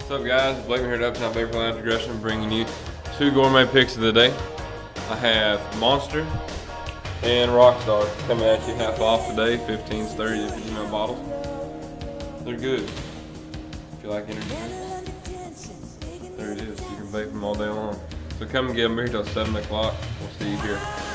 What's up, guys? Blake here at Uptown Vapor Lounge Aggression, bringing you two gourmet picks of the day. I have Monster and Rockstar coming at you half off today, 15s, 30s if you know bottles. They're good. If you like energy drinks, there it is. You can vape them all day long. So come and get them here till 7 o'clock. We'll see you here.